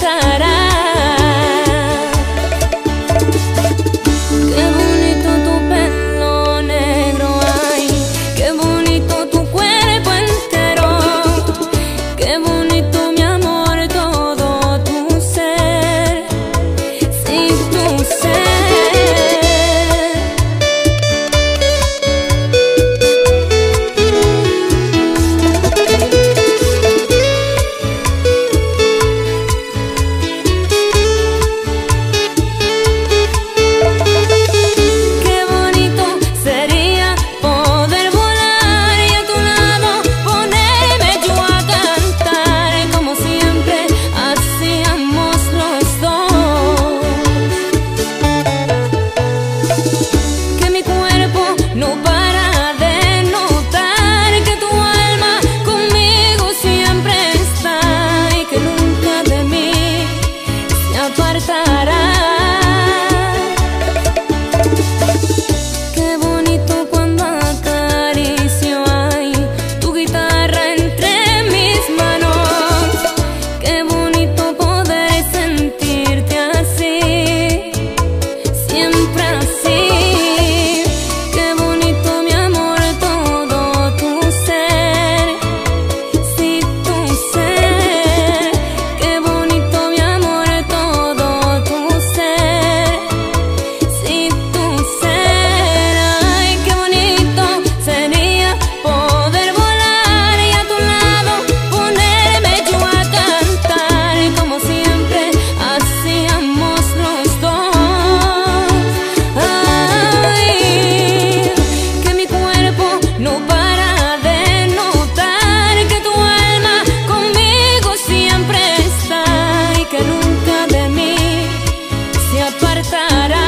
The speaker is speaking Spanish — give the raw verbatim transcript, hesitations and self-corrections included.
apartará. Qué bonito tu pelo negro, ay, qué bonito tu cuerpo entero, qué bonito mi amor todo tu ser, sin tu ser. No para de notar que tu alma conmigo siempre está y que nunca de mí se apartará. Qué bonito cuando acaricio, ay, tu guitarra entre mis manos. Qué bonito poder sentirte así, siempre así. No para de notar que tu alma conmigo siempre está y que nunca de mí se apartará.